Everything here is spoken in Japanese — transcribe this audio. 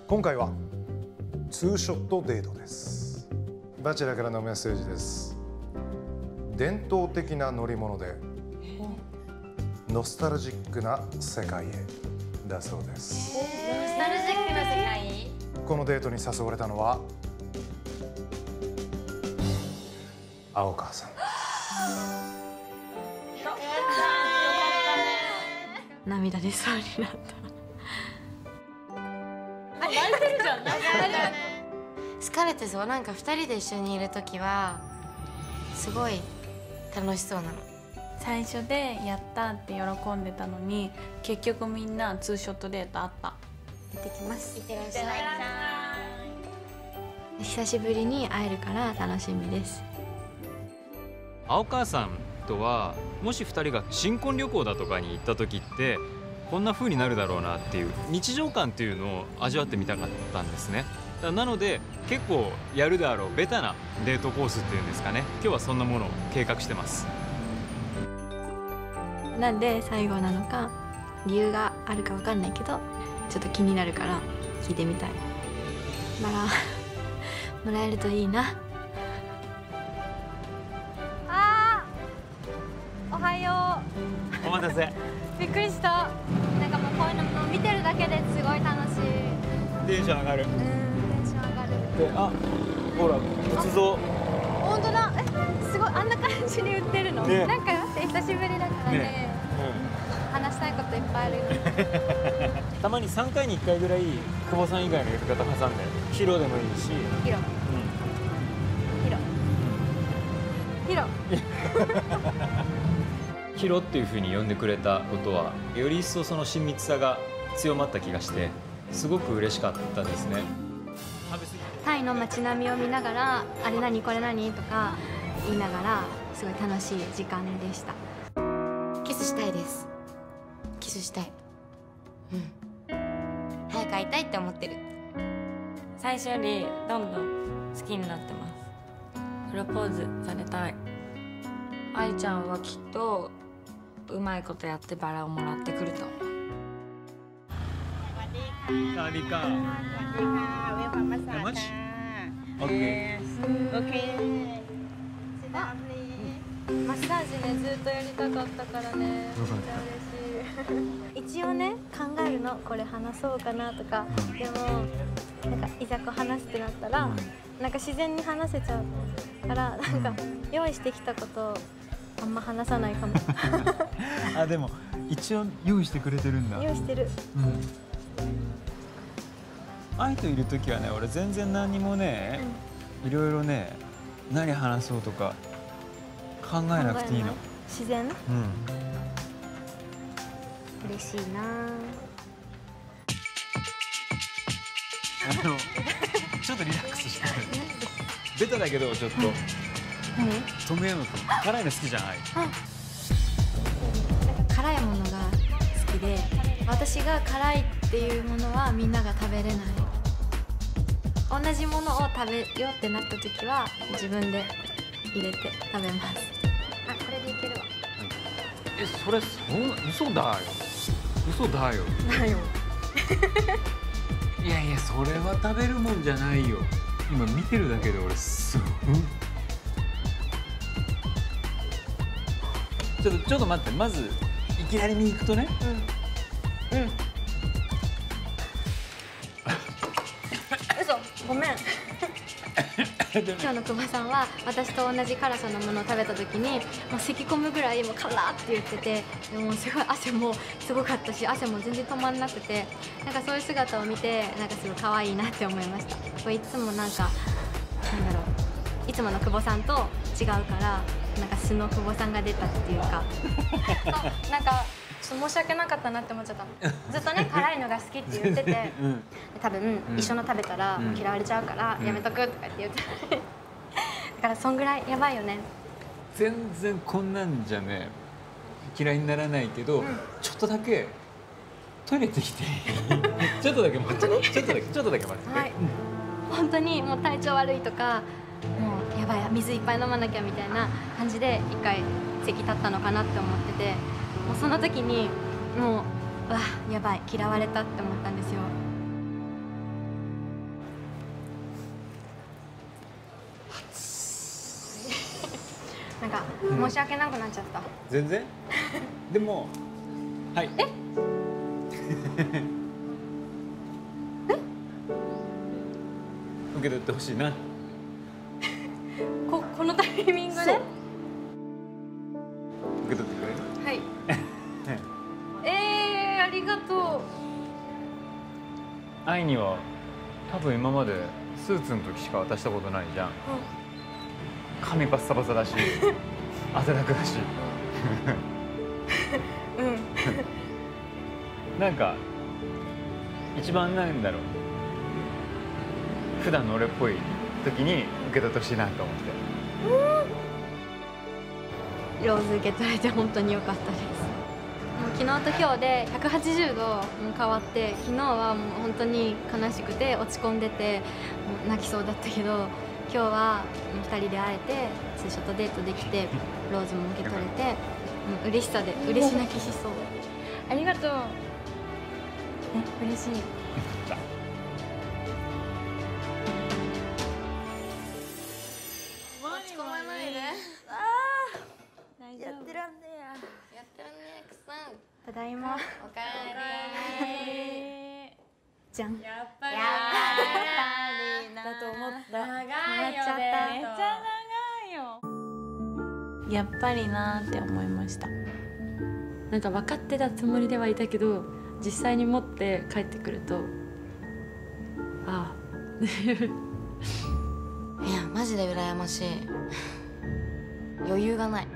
今回はツーショットデートです。バチェラーからのメッセージです。伝統的な乗り物でノスタルジックな世界へだそうです。 ノスタルジックな世界？ このデートに誘われたのは青川さんです。 涙出そうになった。 泣いてるじゃん。 疲れてそう。なんか2人で一緒にいる時はすごい楽しそうなの。 最初でやったって喜んでたのに、結局みんなツーショットデートあった。 行ってきます。行ってらっしゃい。 久しぶりに会えるから楽しみです。 青川さんとはもし2人が新婚旅行だとかに行った時ってこんな風になるだろうなっていう日常感っていうのを味わってみたかったんですね。なので結構やるであろうベタなデートコースっていうんですかね、今日はそんなものを計画してます。 なんで最後なのか理由があるかわかんないけど、ちょっと気になるから聞いてみたい。バラもらえるといいな。 おはよお待たせ。 う。びっくりした。なんかもうこういうのも見てるだけですごい楽しい。 テンション上がる。 テンション上がる。 で、あ、ほら仏像。 本当だ。すごいあんな感じに売ってるの。 ね、 なんか待って久しぶりだからね。話したいこといっぱいあるよ。 たまに3回に1回ぐらい久保さん以外の呼び方挟んでヒロでもいいし。 ヒロ。ヒロ。 ヒロっていう風に呼んでくれたことはより一層その親密さが強まった気がしてすごく嬉しかったですね。 タイの街並みを見ながらあれ何これ何とか言いながらすごい楽しい時間でした。 キスしたいです。キスしたい。早く会いたいって思ってる。 最初よりどんどん好きになってます。プロポーズされたい。愛ちゃんはきっとうまいことやってバラをもらってくると思う。 サワディーカー。 สวัสดีค่ะเวลคัมมาสาค่ะโอเคโอเคマッサージねずっとやりたかったからね。めっちゃ嬉しい。一応ね考えるの、これ話そうかなとか。でもなんかいざこう話すってなったら、なんか自然に話せちゃうからなんか用意してきたことをあんま話さないかも。 あ、でも一応用意してくれてるんだ。 用意してる。 愛といる時はね、俺全然何にもね、いろいろね、何話そうとか考えなくていいの。 自然？ 嬉しいな。 ちょっとリラックスして。ベタだけどちょっと。トムヤム君、辛いの好きじゃない？ 辛いものが好きで、私が辛いっていうものはみんなが食べれない。同じものを食べようってなった時は自分で入れて食べます。 あ、これでいけるわ。 それ嘘だよ。嘘だよ。 だよ。 いやいや、それは食べるもんじゃないよ。今見てるだけで俺すごい。ちょっと待って、まずいきなりに行くとね。 嘘、ごめん。 今日の久保さんは私と同じ辛さのものを食べた時にもう咳込むぐらいもう辛って言ってて、でもすごい汗もすごかったし、汗も全然止まんなくて、なんかそういう姿を見てなんかすごい可愛いなって思いました。こういつもなんかなんだろう、いつもの久保さんと違うからなんか素の久保さんが出たっていうか。 そう、なんかちょっと申し訳なかったなって思っちゃったの。ずっとね辛いのが好きって言ってて、多分一緒の食べたら嫌われちゃうからやめとくとかって言ってだからそんぐらいやばいよね。 全然こんなんじゃね嫌いにならないけど、ちょっとだけトイレ行ってきてちょっとだけ待って、ちょっとだけ待って。 はい、本当にもう体調悪いとか、もうやばい水いっぱい飲まなきゃみたいな感じで一回席立ったのかなって思ってて、もうその時にもううわやばい嫌われたって思ったんですよ。 なんか申し訳なくなっちゃった。 全然でもはい。受け取ってほしいな。 このタイミングで。 受け取ってくれる？ はい。ありがとう。 愛には多分今までスーツの時しか渡したことないじゃん。髪バッサバサだし汗だくだしなんか一番なんだろう、普段の俺っぽい時に受け取ってほしいなと思って。 ローズ受け取れて本当に良かったです。もう昨日と今日で180度変わって、昨日はもう本当に悲しくて落ち込んでてもう泣きそうだったけど、今日は2人で会えてツーショットデートできて、ローズも受け取れて、嬉しさで嬉し泣きしそう。ありがとう。嬉しい。 落ち込まないで。 やってらんねえや。 やってるね、くさん。 ただいま。 おかえり。 じゃん。 やっぱりだと思った。 長いよね。 笑っちゃった。 めっちゃ長いよ。やっぱりなーって思いました。なんか分かってたつもりではいたけど、実際に持って帰ってくると、ああいやマジで羨ましい。余裕がない。